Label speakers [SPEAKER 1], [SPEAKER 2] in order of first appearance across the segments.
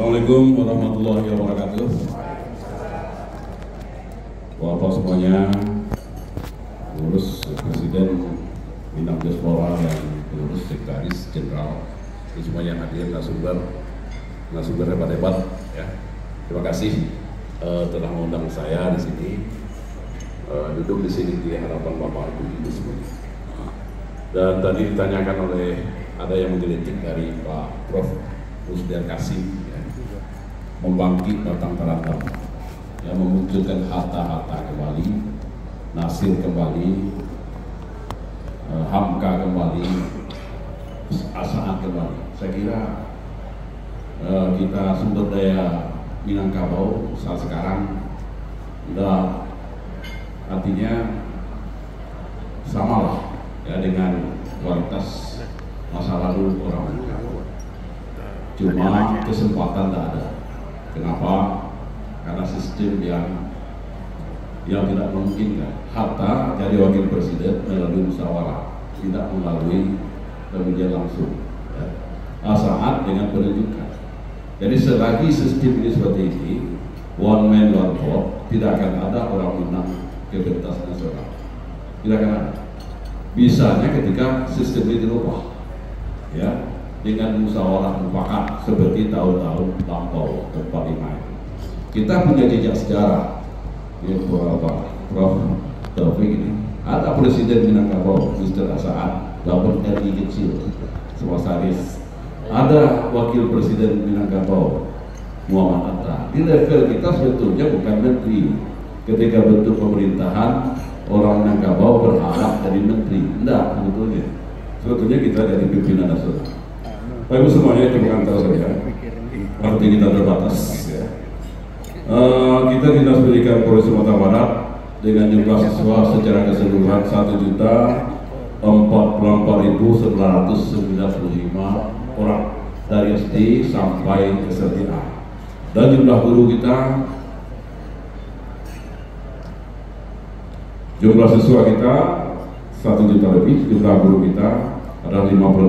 [SPEAKER 1] Assalamualaikum warahmatullahi wabarakatuh. Bapak semuanya, pengurus Presiden Minang Diaspora dan pengurus Sekretaris Jenderal, semua yang hadir, narasumber hebat-hebat, ya. Terima kasih telah mengundang saya di sini, duduk di sini di hadapan Bapak Ibu semuanya. Dan tadi ditanyakan oleh ada yang menggelitik dari Pak Prof. Rusdian Kasim, ya, membangkit batang terantau, yang memunculkan Hatta kembali, Nasir kembali, Hamka kembali, Asaan kembali. Saya kira kita sumber daya Minangkabau saat sekarang udah artinya samalah, ya, dengan kualitas masa lalu orang Minangkabau. Cuma kesempatan tidak ada. Kenapa? Karena sistem yang tidak memungkinkan. Hatta jadi wakil presiden melalui musyawarah, tidak melalui pemilihan langsung, ya. Asaan dengan penunjukan. Jadi selagi sistem ini seperti ini, one man one vote, tidak akan ada orang Minang ke pentas nasional. Tidak akan ada. Bisanya ketika sistem ini dirubah, ya, dengan musyawarah mufakat seperti tahun-tahun lampau 45. Kita punya jejak sejarah, ya, Prof. Taufik ini. Ada Presiden Minangkabau, Mr. Asaan, walaupun RI kecil, Semosaris. Ada Wakil Presiden Minangkabau, Muhammad Atta. Di level kita sebetulnya bukan menteri. Ketika bentuk pemerintahan, orang Minangkabau berharap dari menteri. Tidak, sebetulnya. Sebetulnya kita dari pimpinan nasional. Bapak Ibu semuanya, itu bukan tahu saya, arti kita terbatas, ya. Kita Dinas Pendidikan Provinsi Sumatera Barat dengan jumlah siswa secara keseluruhan 1.044.995 orang dari SD sampai SLTA, dan jumlah guru kita, jumlah siswa kita 1 juta lebih, jumlah guru kita ada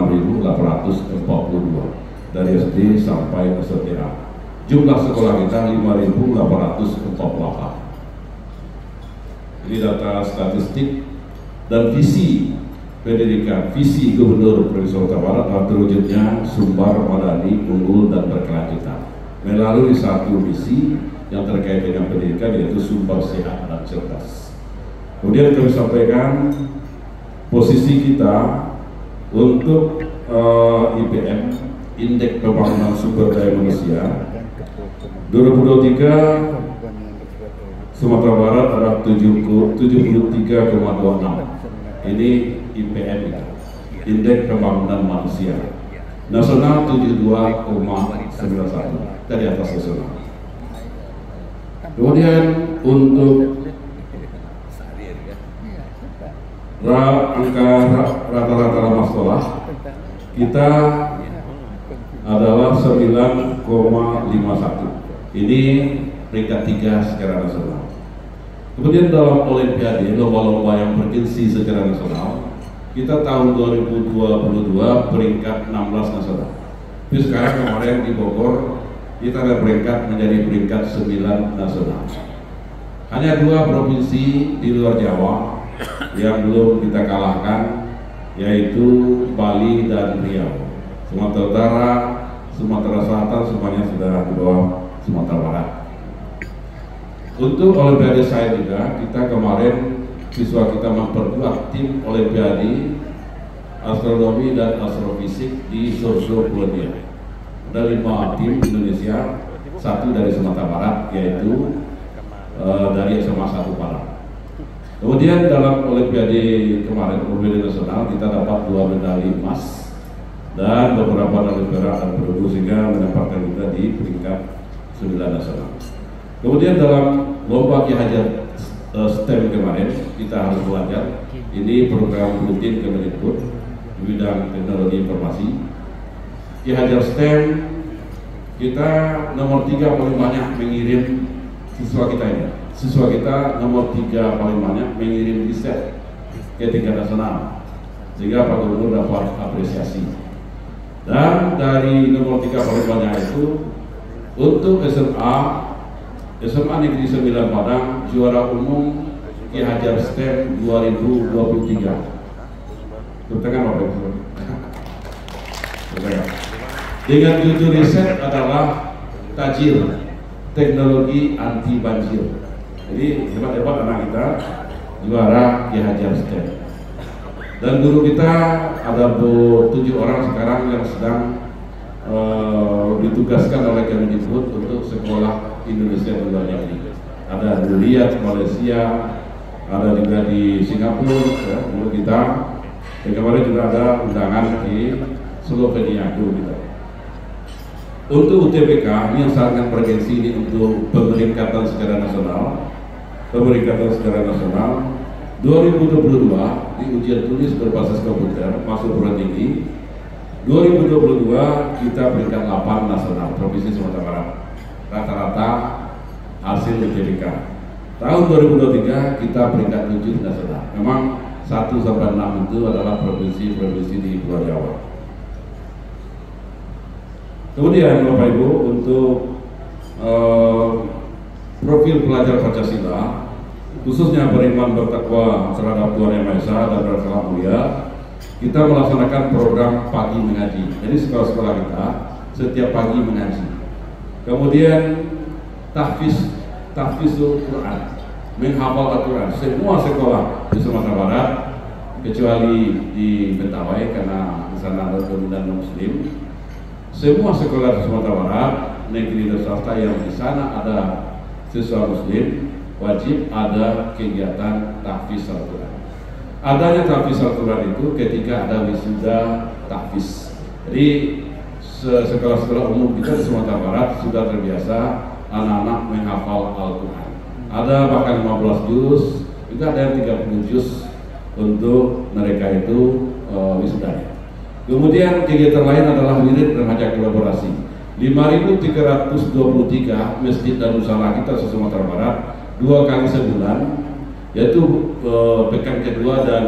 [SPEAKER 1] 56.842 dari SD sampai SLTA. Jumlah sekolah kita 5.848. Ini data statistik dan visi pendidikan, visi Gubernur Provinsi Sumatera Barat dalam terwujudnya Sumbar Madani unggul dan berkelanjutan melalui satu visi yang terkait dengan pendidikan, yaitu Sumbar sehat dan cerdas. Kemudian kami sampaikan posisi kita untuk IPM, Indeks Pembangunan Sumber Daya Manusia 2023 Sumatera Barat adalah 73,26. Ini IPM kita, Indeks Pembangunan Manusia. Nasional 72,91, dari atas nasional. Kemudian untuk angka rata-rata ramah sekolah kita adalah 9,51. Ini peringkat 3 secara nasional. Kemudian dalam Olimpiade, lomba-lomba yang bergengsi secara nasional, kita tahun 2022 peringkat 16 nasional. Tapi sekarang kemarin di Bogor kita ada peringkat menjadi peringkat 9 nasional. Hanya 2 provinsi di luar Jawa yang belum kita kalahkan, yaitu Bali dan Riau. Sumatera Utara, Sumatera Selatan semuanya sudah di bawah Sumatera Barat. Untuk Olimpiade saya juga, kita kemarin siswa kita memperkuat tim Olimpiade astronomi dan astrofisik di Sorso Polandia. Ada 5 tim Indonesia, 1 dari Sumatera Barat, yaitu dari SMA 1 Padang. Kemudian dalam Olimpiade kemarin, Olimpiade Nasional, kita dapat 2 medali emas dan beberapa medali perak dan perunggu, sehingga menempatkan kita di peringkat 9 nasional. Kemudian dalam lomba Ki Hajar STEM kemarin, kita harus belajar. Ini program rutin Kemendikbud di bidang teknologi informasi. Ki Hajar STEM kita nomor 3 paling banyak mengirim siswa kita ini. Siswa kita nomor 3 paling banyak mengirim riset ke tingkat nasional, sehingga Pak Gubernur dapat apresiasi. Dan dari nomor 3 paling banyak itu Untuk SMA Negeri 9 Padang, juara umum Ki Hajar STEM 2023. Tepuk Bapak Ibu. Dengan judul riset adalah Tajir Teknologi Anti Banjir. Jadi hebat-hebat anak kita juara Ki Hajar STEM. Dan guru kita ada 7 orang sekarang yang sedang ditugaskan oleh Kemdikbud untuk sekolah Indonesia di luar negeri. Ada di Riyadh, Malaysia, ada juga di Singapura, ya, guru kita. Dan kemarin juga ada undangan di Slovenia, guru kita. Untuk UTBK, ini yang sangat bergensi ini untuk pemeringkatan secara nasional. Pemeringkatan secara nasional 2022 di ujian tulis berbasis komputer masuk perguruan tinggi. 2022 kita peringkat 8 nasional Provinsi Sumatera Barat. Rata-rata hasil UTBK. Tahun 2023 kita peringkat 7 nasional. Memang 1 sampai 6 itu adalah provinsi-provinsi di Pulau Jawa. Kemudian Bapak Ibu, untuk profil pelajar Pancasila, khususnya beriman bertakwa terhadap Tuhan Yang Maha Esa dan bersalah mulia, kita melaksanakan program pagi mengaji. Jadi sekolah-sekolah kita setiap pagi mengaji. Kemudian tahfizul Quran, menghafal Al-Quran. Semua sekolah di Sumatera Barat, kecuali di Mentawai karena di sana ada dominan Muslim. Semua sekolah di Sumatera Barat, negeri dan swasta yang di sana ada siswa Muslim, wajib ada kegiatan tahfiz Al-Quran. Adanya tahfiz Al-Quran itu ketika ada wisuda tahfiz. Jadi sekolah-sekolah umum kita di Sumatera Barat sudah terbiasa anak-anak menghafal Al-Quran. Ada bahkan 15 juz, juga ada yang 30 juz untuk mereka itu wisuda. Kemudian kegiatan lain adalah wirid remaja kolaborasi. 5.323 masjid dan musala kita di Sumatera Barat 2 kali sebulan, yaitu pekan kedua dan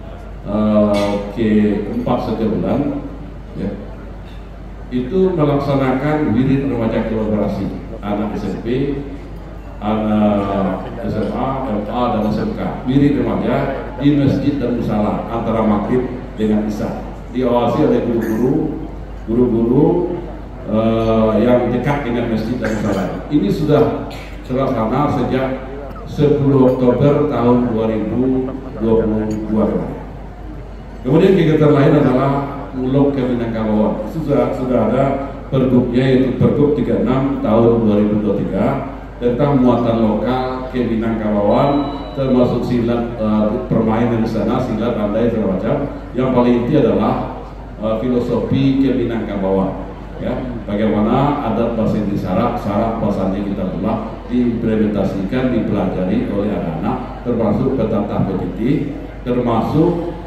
[SPEAKER 1] keempat setiap bulan, ya, itu melaksanakan wirid remaja kolaborasi anak SMP, anak SMA, MA dan SMK. Wirid remaja di masjid dan musala antara maghrib dengan isya, diawasi oleh guru-guru yang dekat dengan masjid dan musala. Ini sudah terlaksana sejak 10 Oktober tahun 2022. Kemudian kegiatan lain adalah Muluk ke Minangkabau. Sudah ada pergubnya, yaitu Pergub 36 tahun 2023 tentang muatan lokal ke Minangkabauan, termasuk silat permainan di sana, silat, randai, segala macam. Yang paling inti adalah filosofi ke Minangkabauan. Ya, bagaimana adat bahasa Inggris syarat bahasa kita telah diimplementasikan, dipelajari oleh anak-anak, termasuk petata petitif, termasuk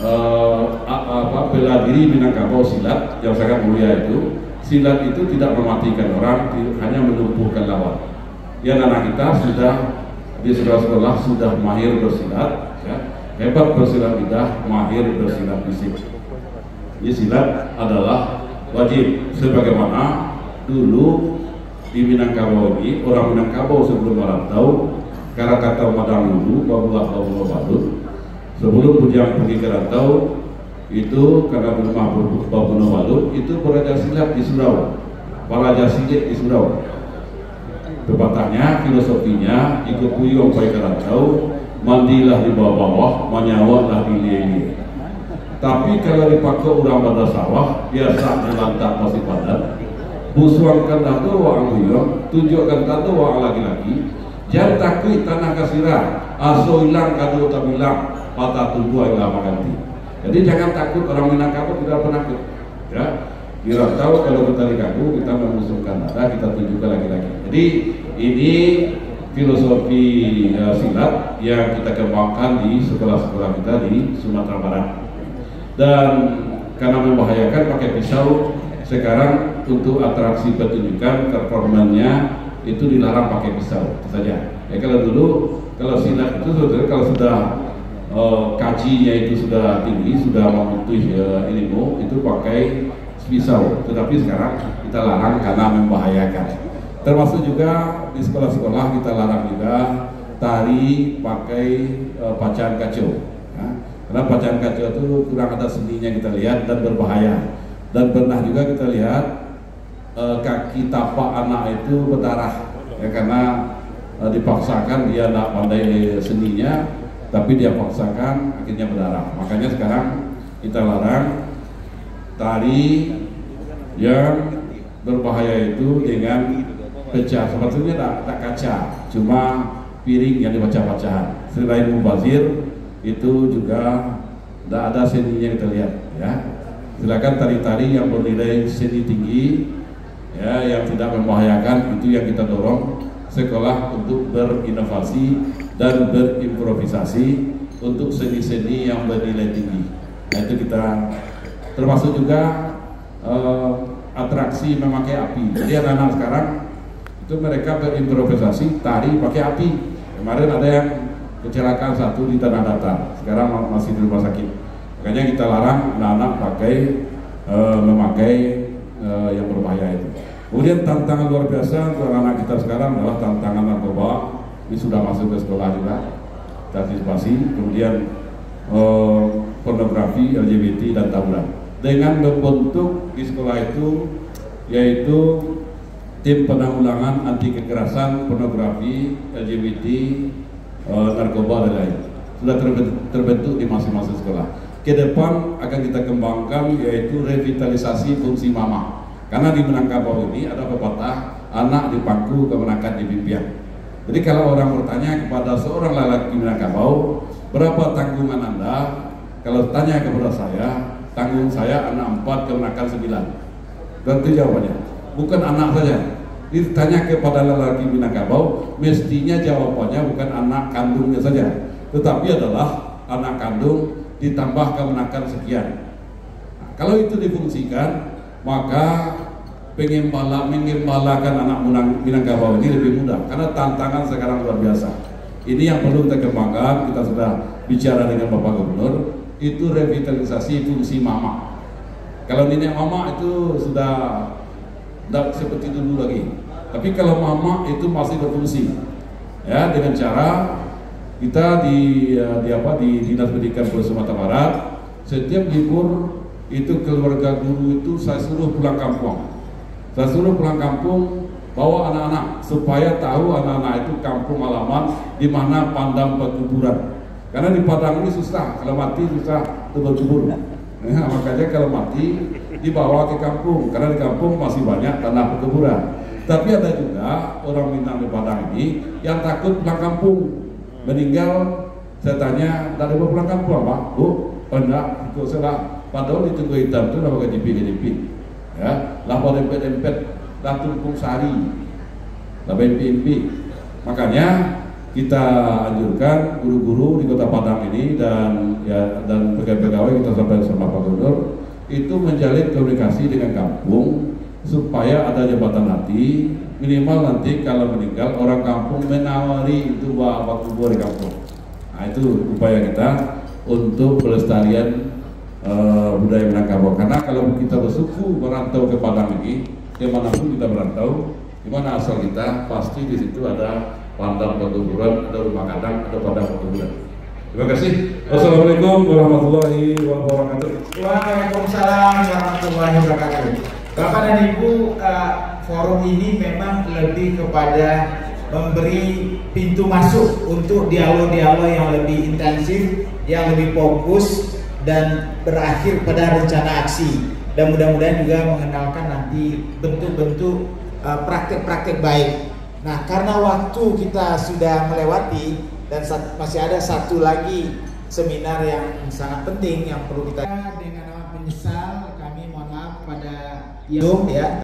[SPEAKER 1] bela diri Minangkabau silat yang sangat mulia itu. Silat itu tidak mematikan orang, hanya melumpuhkan lawan. Ya, anak kita sudah di sekolah-sekolah sudah mahir bersilat, ya, hebat bersilat lidah, mahir bersilat fisik. Jadi silat adalah wajib, sebagaimana dulu di Minangkabau ini, orang Minangkabau sebelum merantau, karena kata Madang dulu, babulah balut, sebelum Bujang pergi ke rantau, itu karena rumah babulah balut, itu belajar silat di Surau, belajar silat di Surau. Pepatahnya, filosofinya, ikut kuyung pergi ke rantau, mandilah di bawah-bawah, menyawalah di lieli. Tapi kalau dipakai orang pada sawah, biasa melantak masih padat, busuangkan tato wang huyong, tunjukkan tato wang laki-laki, jangan takut tanah kasirah, aso hilang kado tak bilang, patah tubuh yang lama ganti. Jadi jangan takut, orang Minangkabau tidak penakut. Ya, kira tahu kalau kita dikaku, kita memusuhkan nada, kita tunjukkan laki-laki. Jadi ini filosofi silat yang kita kembangkan di sekolah-sekolah kita di Sumatera Barat. Dan karena membahayakan pakai pisau, sekarang untuk atraksi pertunjukan performanya itu dilarang pakai pisau, itu saja. Ya, kalau dulu kalau silat itu kalau sudah kajinya itu sudah tinggi, sudah membutuhkan ilmu, itu pakai pisau. Tetapi sekarang kita larang karena membahayakan. Termasuk juga di sekolah-sekolah kita larang juga tari pakai pacan kacau. Ya. Karena pacan kacau itu kurang ada seninya kita lihat dan berbahaya. Dan pernah juga kita lihat kaki tapak anak itu berdarah, ya, karena dipaksakan, dia tidak pandai seninya, tapi dia paksakan akhirnya berdarah. Makanya sekarang kita larang tari yang berbahaya itu dengan pecah. Sebetulnya tak kaca, cuma piring yang dibaca-bacaan. Selain mubazir, itu juga tidak ada seninya kita lihat. Ya, silakan tari-tari yang bernilai seni tinggi, ya, yang tidak membahayakan, itu yang kita dorong sekolah untuk berinovasi dan berimprovisasi untuk seni-seni yang bernilai tinggi. Nah, itu kita termasuk juga atraksi memakai api. Jadi anak-anak sekarang itu mereka berimprovisasi tari pakai api. Kemarin ada yang kecelakaan satu di Tanah Datar, sekarang masih di rumah sakit. Makanya kita larang anak-anak memakai yang berbahaya itu. Kemudian tantangan luar biasa untuk anak kita sekarang adalah tantangan narkoba. Ini sudah masuk ke sekolah juga, antisipasi. Kemudian pornografi, LGBT dan tawuran. Dengan membentuk di sekolah itu yaitu tim penanggulangan anti kekerasan, pornografi, LGBT, narkoba dan lain. Sudah terbentuk di masing-masing sekolah. Ke depan akan kita kembangkan yaitu revitalisasi fungsi mama. Karena di Minangkabau ini ada pepatah anak di pangku kemenakan di pimpian. Jadi kalau orang bertanya kepada seorang lelaki Minangkabau, berapa tanggungan Anda? Kalau tanya kepada saya, tanggung saya anak 4 kemenakan 9. Tentu jawabannya bukan anak saja. Ditanya kepada lelaki Minangkabau, mestinya jawabannya bukan anak kandungnya saja, tetapi adalah anak kandung ditambah kemenakan sekian. Nah, kalau itu difungsikan, maka mengembalakan anak Minangkabau ini lebih mudah, karena tantangan sekarang luar biasa. Ini yang perlu kita kembangkan. Kita sudah bicara dengan Bapak Gubernur, itu revitalisasi fungsi mama. Kalau nenek mama itu sudah tidak seperti dulu lagi, tapi kalau mama itu masih berfungsi, ya, dengan cara kita di Dinas Pendidikan Provinsi Sumatera Barat setiap libur itu keluarga guru itu saya suruh pulang kampung. Saya suruh pulang kampung bawa anak-anak supaya tahu anak-anak itu kampung halaman di mana pandang perkuburan. Karena di Padang ini susah, kalau mati susah berkubur. Nah, makanya kalau mati dibawa ke kampung, karena di kampung masih banyak tanah perkuburan. Tapi ada juga orang Minang di Padang ini yang takut pulang kampung, meninggal. Saya tanya, dari mau pulang kampung apa? Bu, enggak, itu salah. Padahal di Tunggu Hitam itu namanya GP, ya, lapor dempet-dempet, lah tumpung sari, lah BNP. Makanya kita anjurkan guru-guru di Kota Padang ini dan pegawai-pegawai kita sampaikan sama Pak Gubernur itu menjalin komunikasi dengan kampung supaya ada jembatan hati, minimal nanti kalau meninggal orang kampung menawari itu waktu kubur di kampung. Nah, itu upaya kita untuk pelestarian budaya Minangkabau. Karena kalau kita bersuku merantau ke Padang ini, dimanapun kita merantau, dimana asal kita, pasti di situ ada pandang perkuburan, ada rumah kadang, ada padang perkuburan. Terima kasih. Wassalamualaikum warahmatullahi wabarakatuh.
[SPEAKER 2] Waalaikumsalam warahmatullahi wabarakatuh. Bapak dan Ibu, forum ini memang lebih kepada memberi pintu masuk untuk dialog-dialog yang lebih intensif, yang lebih fokus dan berakhir pada rencana aksi, dan mudah-mudahan juga mengenalkan nanti bentuk-bentuk praktek-praktek baik. Nah, karena waktu kita sudah melewati dan masih ada satu lagi seminar yang sangat penting yang perlu kita, dengan amat menyesal kami mohon maaf pada ya